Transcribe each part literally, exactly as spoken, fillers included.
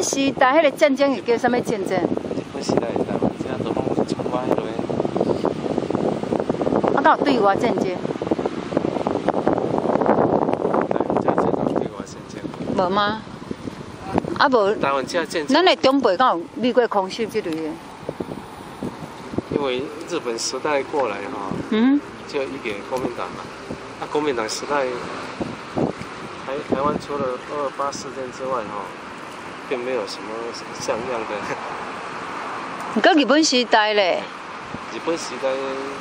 本时代迄个战争是叫什么战争？ 日本时代的台湾，现在都拢一寡迄落。 啊，敢有对外战争？无吗？啊无。 台湾这战争。 咱的中北敢有遇过空袭之类的？ 因为日本时代过来哈，嗯，就一个国民党嘛。那、啊、国民党时代，台台湾除了二二八事件之外哈，并没有什么像样的。 你讲日本时代咧？ 日本时代。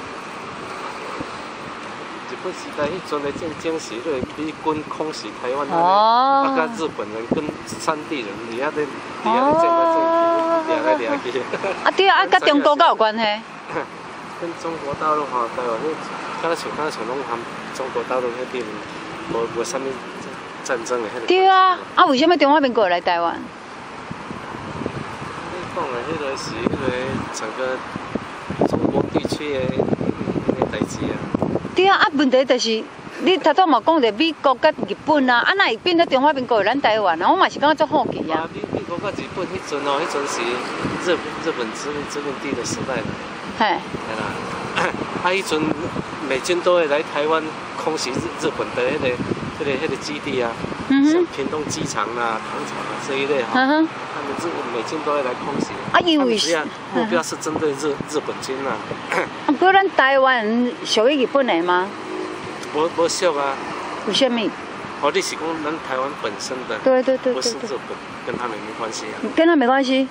日本时代迄阵的战争是迄个美军空袭台湾，啊，甲日本人跟山地人伫遐咧，伫遐咧战来战去，掠来掠去。 啊对啊，啊，甲中国敢有关系？ 跟中国大陆吼，台湾迄，敢像敢像拢含中国大陆迄边，无无啥物战争的迄个。 对啊，啊为什么中华民国来台湾？ 你讲的迄个是迄个整个中国地区的迄个代志啊。 对啊，啊问题就是，你头拄嘛讲着美国甲日本啊，啊那会变做中华民国咱台湾啊？我嘛是感觉足好奇啊。 美美国甲日本迄阵哦，迄阵是日日本殖民殖民地的时代了。 嘿。 係啦，啊迄陣美軍都會來台灣空襲日日本的迄、那個、迄、那個、迄、那個基地啊，嗯、像屏東機場啊、糖廠啊這一類哈，嗯、他們日美軍都會來空襲。啊， 因為是目標是針對日日本軍啊。 啊，不過咱台灣屬於日本的嗎？ 無無屬啊。 為什麼？ 哦，你是講咱台灣本身的， 對對對對， 不是日本，跟他們沒關係啊。 跟他沒關係。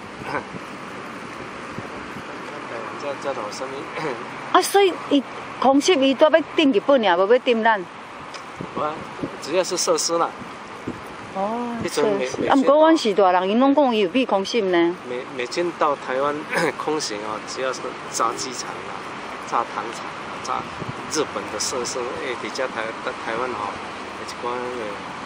這頭什麼？ 啊，所以伊空襲伊都要頂日本呀，無要頂咱。 啊，只要是設施啦。 哦，設施。啊，不過阮時大人，因攏講伊有被空襲呢。 美美軍到台灣空襲哦，只要是炸機場啊、炸糖廠啊、炸日本的設施，誒，比較台台灣吼，一寡個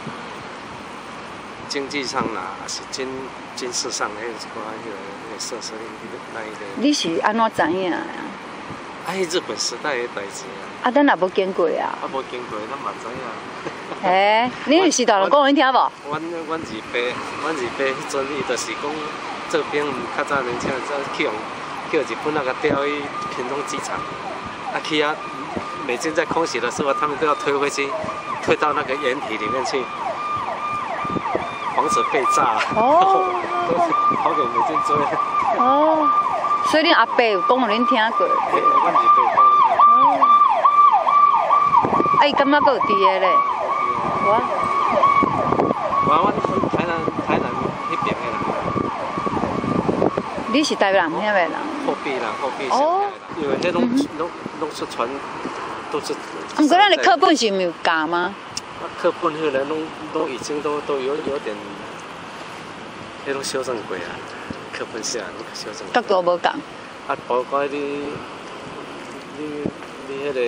經濟上啦，還是軍軍事上誒一寡迄個迄個設施那一個。 你是安怎知影啊？ 哎，日本時代的代志啊！ 啊，咱也無經過啊！ 啊，無經過，咱嘛知影。 誒，你是時大人講，你聽無？ 阮阮二伯，阮二伯迄陣伊就是講，這邊較早年輕，早去用叫日本那個調去屏東機場，啊去啊，美軍在空襲的時候，他們都要推回去，推到那個掩體裡面去，防止被炸。哦。都跑給美軍追。 哦。所以恁阿伯有講互恁聽過。 阮二伯講。 哦。啊，伊感覺佫有佇個咧。我。 我阮台南台南迄邊的人。 你是台南遐個人？ 後壁啦，後壁鄉的啦，因為迄攏攏攏出傳都是。 毋過咱的課本是毋有教嗎？ 啊，課本迄個攏攏已經都都有有點，迄攏修正過啊。課本寫攏修正。角度無共。 啊，包括你你你迄個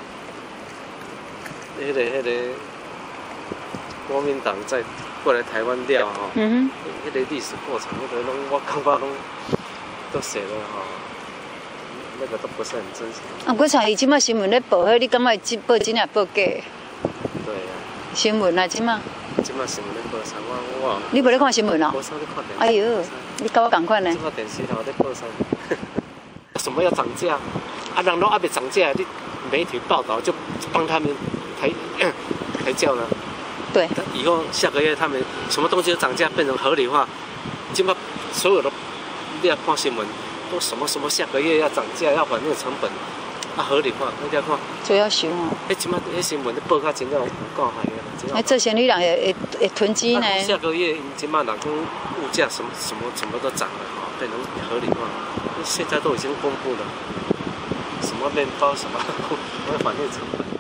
迄個迄個國民黨在過來台灣了吼，嗯哼，迄個歷史過程，迄個攏我感覺攏都寫了吼，那個都不是很真實。啊， 我像伊即馬新聞咧報，迄你感覺即報真也報假？對啊。 新聞啊，即馬。 即馬新聞咧報啥？我我。你無咧看新聞啊？ 無啥咧看電視。 哎呦，你甲我共款呢？ 即馬電視頭咧報啥？什麼要漲價？啊，人都還沒漲價，你媒體報道就幫他們抬抬轎了。對。以後下個月他們什麼東西都漲價，變成合理化。基本所有的你要看新聞，都什麼什麼下個月要漲價，要還那個成本，啊合理化，你要看。就要想哦。誒，即馬啲新聞咧報較真正有夠害嘅。誒，這些女人會會囤積呢？下個月即馬人講物價什麼什麼什麼都漲了，哈，變成合理化。現在都已經公布了，什麼麵包什麼，會反映成本。